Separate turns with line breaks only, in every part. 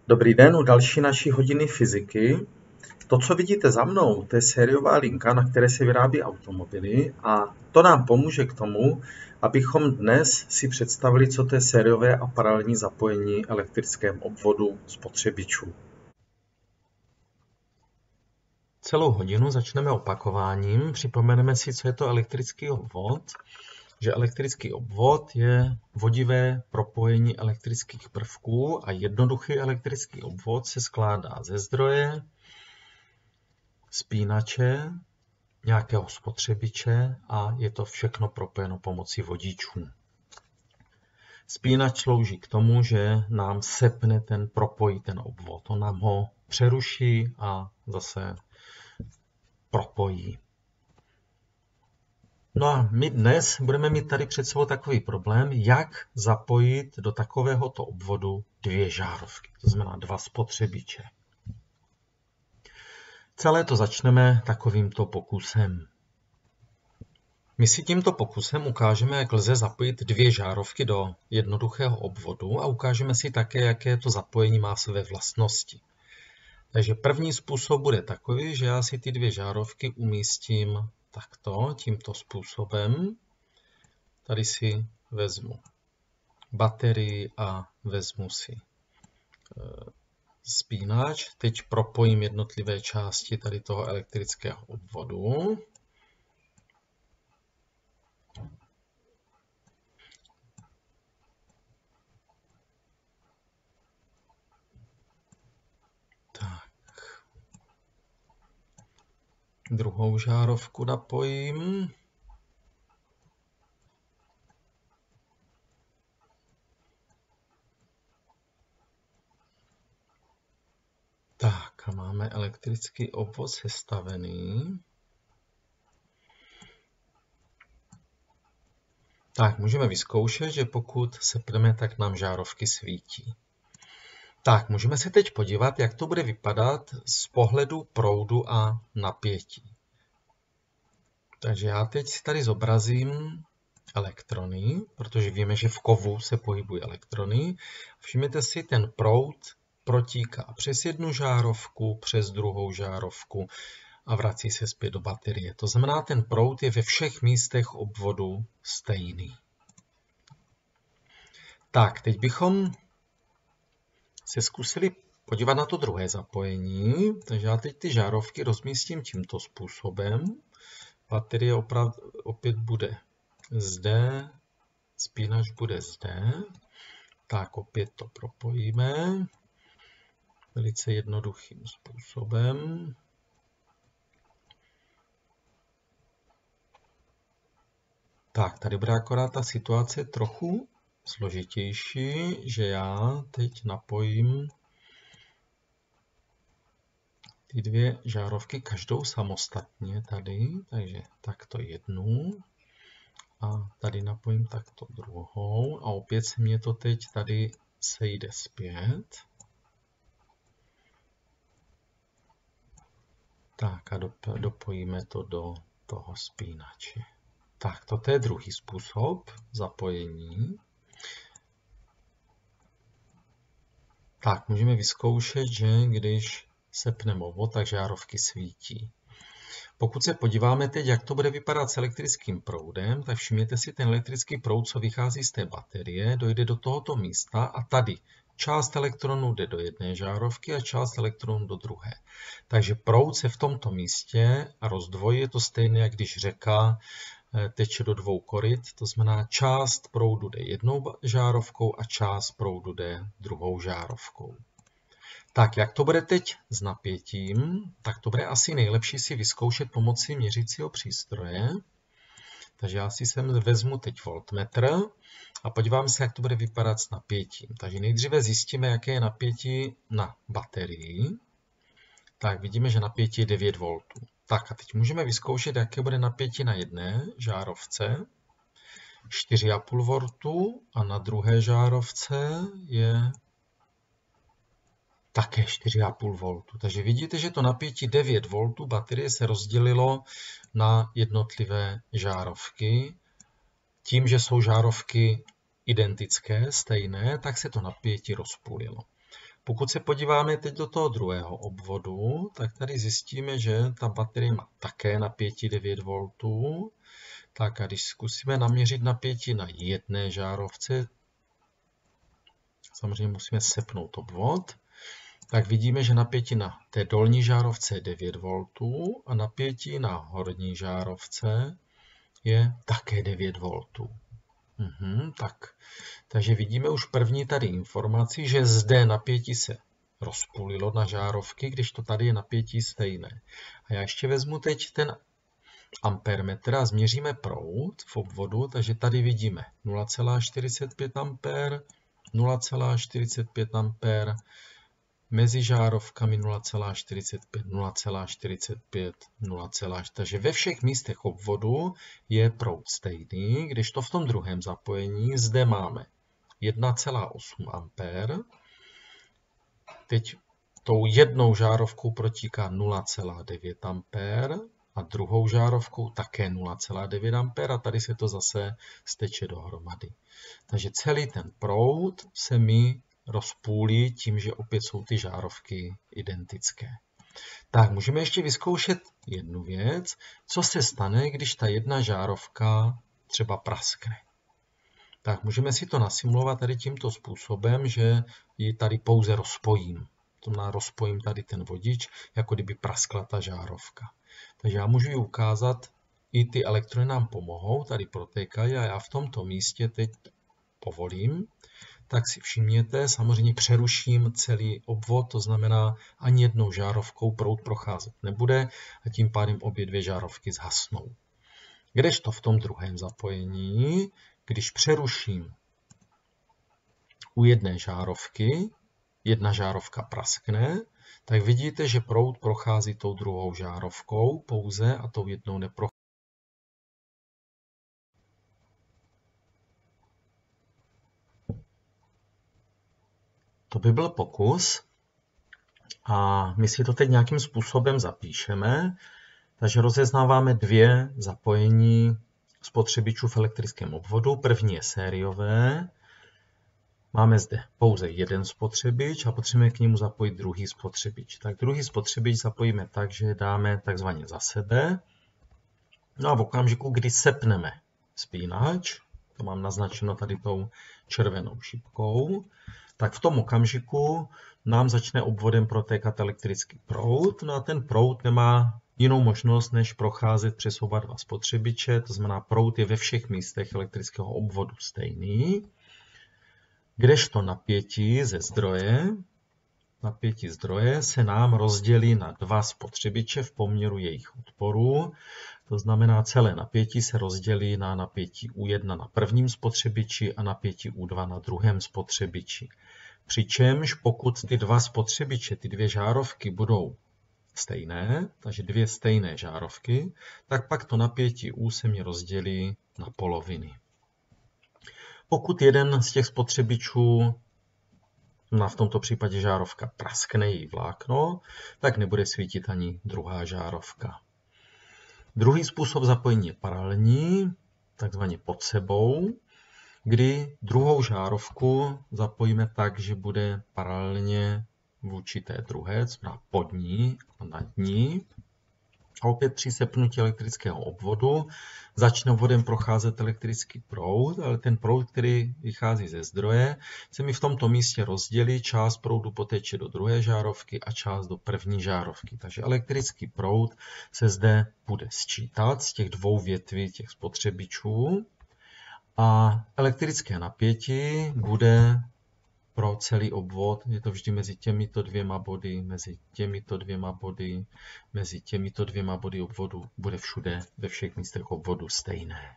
Dobrý den u další naší hodiny fyziky. To, co vidíte za mnou, to je sériová linka, na které se vyrábí automobily a to nám pomůže k tomu, abychom dnes si představili, co to je sériové a paralelní zapojení elektrickém obvodu spotřebičů. Celou hodinu začneme opakováním. Připomeneme si, co je to elektrický obvod. Že elektrický obvod je vodivé propojení elektrických prvků a jednoduchý elektrický obvod se skládá ze zdroje, spínače, nějakého spotřebiče a je to všechno propojeno pomocí vodičů. Spínač slouží k tomu, že nám sepne propojí ten obvod. On nám ho přeruší a zase propojí. No a my dnes budeme mít tady před sebou takový problém, jak zapojit do takovéhoto obvodu dvě žárovky, to znamená dva spotřebiče. Celé to začneme takovýmto pokusem. My si tímto pokusem ukážeme, jak lze zapojit dvě žárovky do jednoduchého obvodu a ukážeme si také, jaké to zapojení má své vlastnosti. Takže první způsob bude takový, že já si ty dvě žárovky umístím takto, tímto způsobem. Tady si vezmu baterii a vezmu si spínač. Teď propojím jednotlivé části tady toho elektrického obvodu. Druhou žárovku napojím. Tak a máme elektrický obvod sestavený. Tak, můžeme vyzkoušet, že pokud sepneme, tak nám žárovky svítí. Tak, můžeme se teď podívat, jak to bude vypadat z pohledu proudu a napětí. Takže já teď si tady zobrazím elektrony, protože víme, že v kovu se pohybují elektrony. Všimněte si, ten proud protíká přes jednu žárovku, přes druhou žárovku a vrací se zpět do baterie. To znamená, ten proud je ve všech místech obvodu stejný. Tak, teď bychom se zkusili podívat na to druhé zapojení. Takže já teď ty žárovky rozmístím tímto způsobem. Baterie opět bude zde, spínač bude zde. Tak opět to propojíme velice jednoduchým způsobem. Tak, tady bude akorát ta situace trochu složitější, že já teď napojím ty dvě žárovky každou samostatně tady, takže takto jednu a tady napojím takto druhou a opět se mě to teď tady sejde zpět. Tak a dopojíme to do toho spínače. Tak, toto je druhý způsob zapojení. Tak, můžeme vyzkoušet, že když sepneme obvod, tak žárovky svítí. Pokud se podíváme teď, jak to bude vypadat s elektrickým proudem, tak všimněte si, ten elektrický proud, co vychází z té baterie, dojde do tohoto místa a tady část elektronů jde do jedné žárovky a část elektronů do druhé. Takže proud se v tomto místě rozdvojí, je to stejné, jak když řeka teče do dvou koryt, to znamená část proudu jde jednou žárovkou a část proudu jde druhou žárovkou. Tak, jak to bude teď s napětím, tak to bude asi nejlepší si vyzkoušet pomocí měřícího přístroje. Takže já si sem vezmu teď voltmetr a podívám se, jak to bude vypadat s napětím. Takže nejdříve zjistíme, jaké je napětí na baterii. Tak, vidíme, že napětí je 9 V. Tak a teď můžeme vyzkoušet, jaké bude napětí na jedné žárovce. 4,5 V a na druhé žárovce je také 4,5 V. Takže vidíte, že to napětí 9 V baterie se rozdělilo na jednotlivé žárovky. Tím, že jsou žárovky identické, stejné, tak se to napětí rozpůlilo. Pokud se podíváme teď do toho druhého obvodu, tak tady zjistíme, že ta baterie má také napětí 9 V. Tak a když zkusíme naměřit napětí na jedné žárovce, samozřejmě musíme sepnout obvod, tak vidíme, že napětí na té dolní žárovce je 9 V a napětí na horní žárovce je také 9 V. Takže vidíme už první tady informaci, že zde napětí se rozpůlilo na žárovky, když to tady je napětí stejné. A já ještě vezmu teď ten ampermetr a změříme proud v obvodu, takže tady vidíme 0,45 A, 0,45 A, mezi žárovkami 0,45, 0,45, 0, takže ve všech místech obvodu je proud stejný, když to v tom druhém zapojení zde máme 1,8 A, teď tou jednou žárovkou protíká 0,9 A a druhou žárovkou také 0,9 A a tady se to zase steče dohromady. Takže celý ten proud se mi rozpůlí tím, že opět jsou ty žárovky identické. Tak, můžeme ještě vyzkoušet jednu věc. Co se stane, když ta jedna žárovka třeba praskne? Tak, můžeme si to nasimulovat tady tímto způsobem, že ji tady pouze rozpojím. To znamená, rozpojím tady ten vodič, jako kdyby praskla ta žárovka. Takže já můžu ji ukázat, i ty elektrony nám pomohou, tady protékají a já v tomto místě teď povolím. Tak si všimněte, samozřejmě přeruším celý obvod, to znamená, ani jednou žárovkou proud procházet nebude a tím pádem obě dvě žárovky zhasnou. Kdežto v tom druhém zapojení, když přeruším u jedné žárovky, jedna žárovka praskne, tak vidíte, že proud prochází tou druhou žárovkou pouze a tou jednou neprochází. To by byl pokus a my si to teď nějakým způsobem zapíšeme. Takže rozeznáváme dvě zapojení spotřebičů v elektrickém obvodu. První je sériové. Máme zde pouze jeden spotřebič a potřebujeme k němu zapojit druhý spotřebič. Tak druhý spotřebič zapojíme tak, že dáme takzvaně za sebe. No a v okamžiku, kdy sepneme spínač, to mám naznačeno tady tou červenou šipkou, tak v tom okamžiku nám začne obvodem protékat elektrický proud. No a ten proud nemá jinou možnost, než procházet přes oba dva spotřebiče. To znamená, proud je ve všech místech elektrického obvodu stejný. Kdežto napětí ze zdroje, napětí zdroje se nám rozdělí na dva spotřebiče v poměru jejich odporu. To znamená, celé napětí se rozdělí na napětí U1 na prvním spotřebiči a napětí U2 na druhém spotřebiči. Přičemž pokud ty dva spotřebiče, ty dvě žárovky budou stejné, takže dvě stejné žárovky, tak pak to napětí U se mi rozdělí na poloviny. Pokud jeden z těch spotřebičů, v tomto případě žárovka, praskne její vlákno, tak nebude svítit ani druhá žárovka. Druhý způsob zapojení je paralelní, takzvaně pod sebou, kdy druhou žárovku zapojíme tak, že bude paralelně vůči té druhé, znamená pod ní a nad ní. A opět při sepnutí elektrického obvodu začne obvodem procházet elektrický proud, ale ten proud, který vychází ze zdroje, se mi v tomto místě rozdělí, část proudu poteče do druhé žárovky a část do první žárovky. Takže elektrický proud se zde bude sčítat z těch dvou větví těch spotřebičů a elektrické napětí bude pro celý obvod, je to vždy mezi těmito dvěma body, mezi těmito dvěma body, mezi těmito dvěma body obvodu, bude všude, ve všech místech obvodu stejné.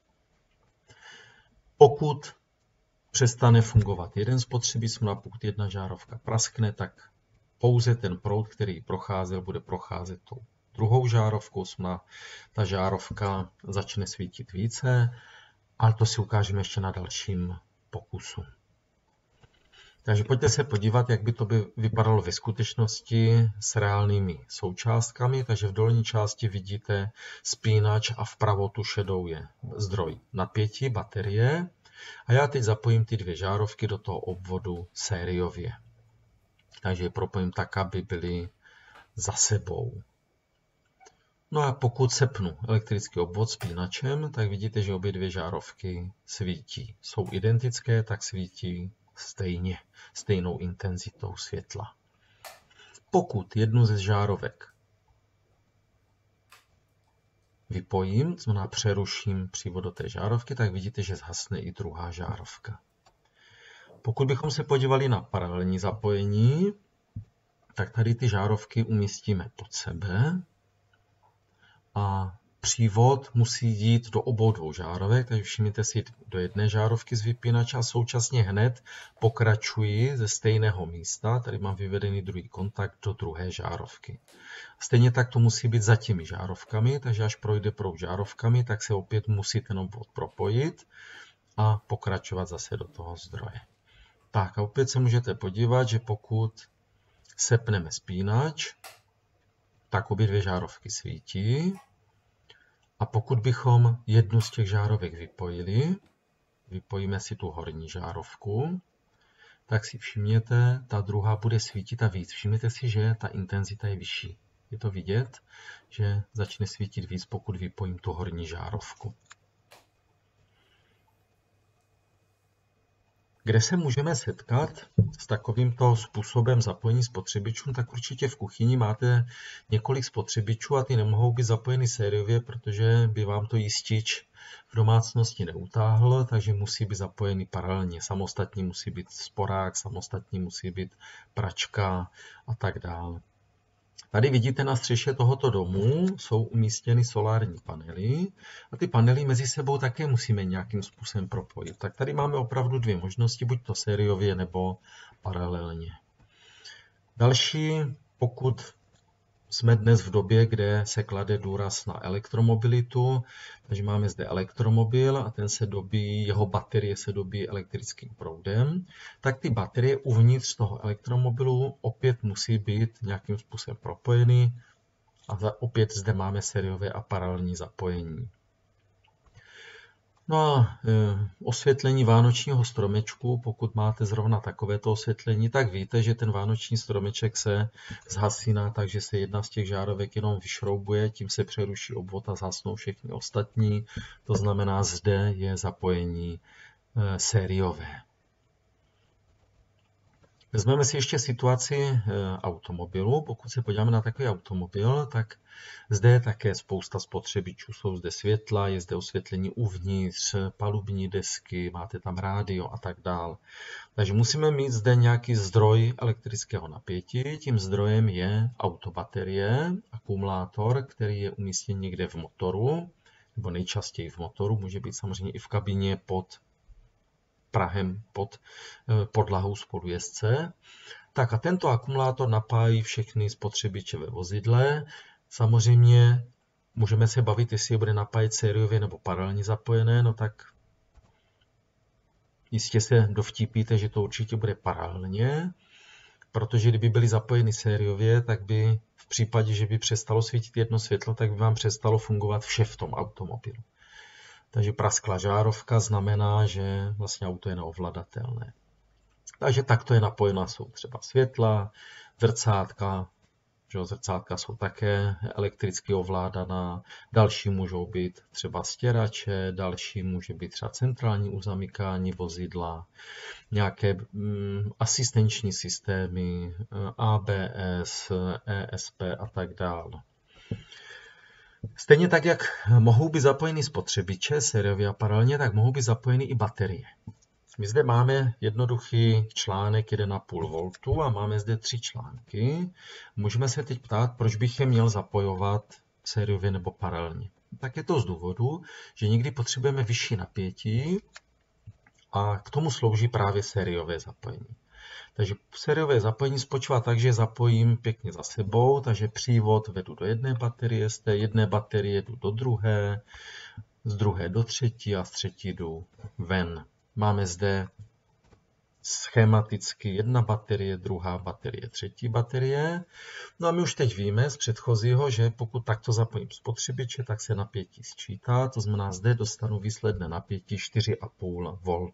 Pokud přestane fungovat jeden spotřebič, a pokud jedna žárovka praskne, tak pouze ten proud, který procházel, bude procházet tou druhou žárovkou, ta žárovka začne svítit více, ale to si ukážeme ještě na dalším pokusu. Takže pojďte se podívat, jak by to vypadalo ve skutečnosti s reálnými součástkami. Takže v dolní části vidíte spínač a vpravo tu šedou je zdroj napětí, baterie. A já teď zapojím ty dvě žárovky do toho obvodu sériově. Takže je propojím tak, aby byly za sebou. No a pokud sepnu elektrický obvod spínačem, tak vidíte, že obě dvě žárovky svítí. Jsou identické, tak svítí stejně, stejnou intenzitou světla. Pokud jednu ze žárovek vypojím, to znamená přeruším přívod do té žárovky, tak vidíte, že zhasne i druhá žárovka. Pokud bychom se podívali na paralelní zapojení, tak tady ty žárovky umístíme pod sebe a přívod musí jít do obou dvou žárovek, takže všimněte si do jedné žárovky z vypínače a současně hned pokračuji ze stejného místa, tady mám vyvedený druhý kontakt do druhé žárovky. Stejně tak to musí být za těmi žárovkami, takže až projde proud žárovkami, tak se opět musí ten obvod propojit a pokračovat zase do toho zdroje. Tak a opět se můžete podívat, že pokud sepneme spínač, tak obě dvě žárovky svítí. A pokud bychom jednu z těch žárovek vypojili, vypojíme si tu horní žárovku, tak si všimněte, ta druhá bude svítit a víc. Všimněte si, že ta intenzita je vyšší. Je to vidět, že začne svítit víc, pokud vypojím tu horní žárovku. Kde se můžeme setkat s takovýmto způsobem zapojení spotřebičů, tak určitě v kuchyni máte několik spotřebičů a ty nemohou být zapojeny sériově, protože by vám to jistič v domácnosti neutáhl, takže musí být zapojeny paralelně. Samostatně musí být sporák, samostatně musí být pračka a tak dále. Tady vidíte na střeše tohoto domu jsou umístěny solární panely a ty panely mezi sebou také musíme nějakým způsobem propojit. Tak tady máme opravdu dvě možnosti, buď to sériově nebo paralelně. Další, pokud jsme dnes v době, kde se klade důraz na elektromobilitu, takže máme zde elektromobil a ten se dobíjí, jeho baterie se dobíjí elektrickým proudem, tak ty baterie uvnitř toho elektromobilu opět musí být nějakým způsobem propojeny a opět zde máme sériové a paralelní zapojení. No a osvětlení vánočního stromečku, pokud máte zrovna takovéto osvětlení, tak víte, že ten vánoční stromeček se zhasíná, takže se jedna z těch žárovek jenom vyšroubuje, tím se přeruší obvod a zhasnou všechny ostatní. To znamená, zde je zapojení sériové. Vezmeme si ještě situaci automobilu. Pokud se podíváme na takový automobil, tak zde je také spousta spotřebičů. Jsou zde světla, je zde osvětlení uvnitř, palubní desky, máte tam rádio a tak dále. Takže musíme mít zde nějaký zdroj elektrického napětí. Tím zdrojem je autobaterie, akumulátor, který je umístěn někde v motoru, nebo nejčastěji v motoru, může být samozřejmě i v kabině pod prahem pod podlahou spolujezdce. Tak a tento akumulátor napájí všechny spotřebiče ve vozidle. Samozřejmě můžeme se bavit, jestli je bude napájet sériově nebo paralelně zapojené, no tak jistě se dovtípíte, že to určitě bude paralelně, protože kdyby byly zapojeny sériově, tak by v případě, že by přestalo svítit jedno světlo, tak by vám přestalo fungovat vše v tom automobilu. Takže prasklá žárovka znamená, že vlastně auto je neovladatelné. Takže takto je napojená, jsou třeba světla, zrcátka, že zrcátka jsou také elektricky ovládaná, další můžou být třeba stěrače, další může být třeba centrální uzamykání vozidla, nějaké asistenční systémy, ABS, ESP a tak dále. Stejně tak, jak mohou být zapojeny spotřebiče sériově a paralelně, tak mohou být zapojeny i baterie. My zde máme jednoduchý článek 1,5 V a máme zde 3 články. Můžeme se teď ptát, proč bych je měl zapojovat sériově nebo paralelně. Tak je to z důvodu, že někdy potřebujeme vyšší napětí a k tomu slouží právě sériové zapojení. Takže sériové zapojení spočívá tak, že zapojím pěkně za sebou, takže přívod vedu do jedné baterie, z té jedné baterie jdu do druhé, z druhé do třetí a z třetí jdu ven. Máme zde schematicky jedna baterie, druhá baterie, třetí baterie. No a my už teď víme z předchozího, že pokud takto zapojím spotřebiče, tak se napětí sčítá, to znamená, zde dostanu výsledné napětí 4,5 V.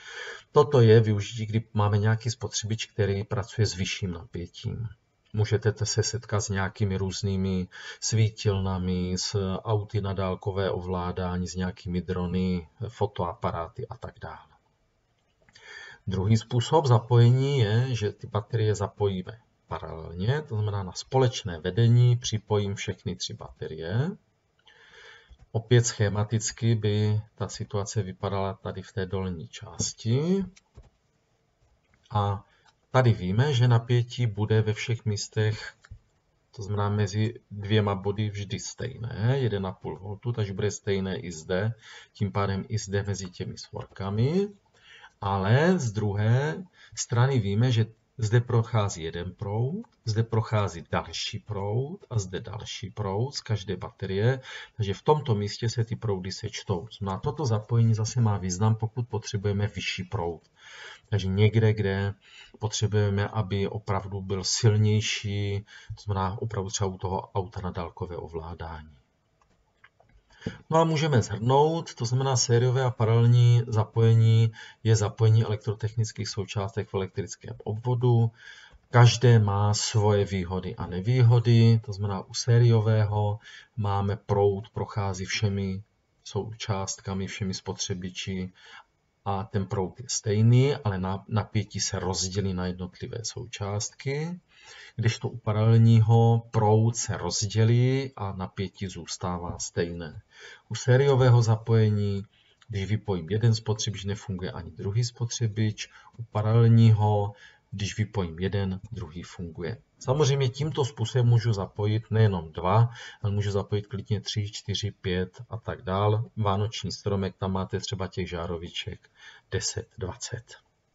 Toto je využití, kdy máme nějaký spotřebič, který pracuje s vyšším napětím. Můžete se setkat s nějakými různými svítilnami, s auty na dálkové ovládání, s nějakými drony, fotoaparáty a tak dále. Druhý způsob zapojení je, že ty baterie zapojíme paralelně, to znamená na společné vedení připojím všechny 3 baterie. Opět schematicky by ta situace vypadala tady v té dolní části. A tady víme, že napětí bude ve všech místech, to znamená mezi 2 body vždy stejné, 1,5 V, takže bude stejné i zde, tím pádem i zde mezi těmi svorkami. Ale z druhé strany víme, že zde prochází jeden proud, zde prochází další proud a zde další proud z každé baterie, takže v tomto místě se ty proudy sečtou. Na toto zapojení zase má význam, pokud potřebujeme vyšší proud. Takže někde, kde potřebujeme, aby opravdu byl silnější, to znamená opravdu třeba u toho auta na dálkové ovládání. No a můžeme shrnout, to znamená sériové a paralelní zapojení je zapojení elektrotechnických součástek v elektrickém obvodu. Každé má svoje výhody a nevýhody, to znamená u sériového máme proud, prochází všemi součástkami, všemi spotřebiči a ten proud je stejný, ale napětí se rozdělí na jednotlivé součástky, kdežto u paralelního proud se rozdělí a napětí zůstává stejné. U sériového zapojení, když vypojím jeden spotřebič, nefunguje ani druhý spotřebič, u paralelního, když vypojím jeden, druhý funguje. Samozřejmě tímto způsobem můžu zapojit nejenom 2, ale můžu zapojit klidně 3, 4, 5 a tak dál. Vánoční stromek, tam máte třeba těch žároviček 10, 20.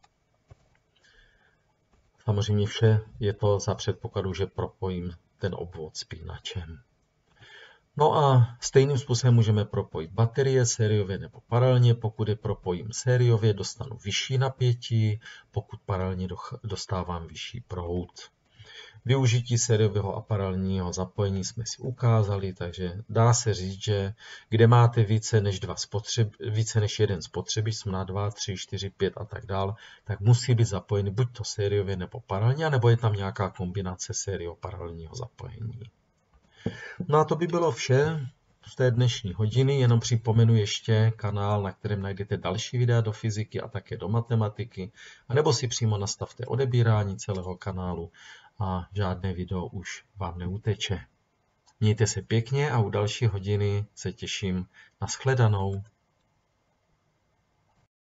Samozřejmě vše je to za předpokladu, že propojím ten obvod spínačem. No a stejným způsobem můžeme propojit baterie sériově nebo paralelně. Pokud je propojím sériově, dostanu vyšší napětí, pokud paralelně dostávám vyšší proud. Využití sériového a paralelního zapojení jsme si ukázali, takže dá se říct, že kde máte více než jeden spotřebič, na 2, 3, 4, 5 a tak dále, tak musí být zapojeny buď to sériově nebo paralelně, nebo je tam nějaká kombinace sério-paralelního zapojení. No a to by bylo vše z té dnešní hodiny, jenom připomenu ještě kanál, na kterém najdete další videa do fyziky a také do matematiky, anebo si přímo nastavte odebírání celého kanálu a žádné video už vám neuteče. Mějte se pěkně a u další hodiny se těším. Na shledanou.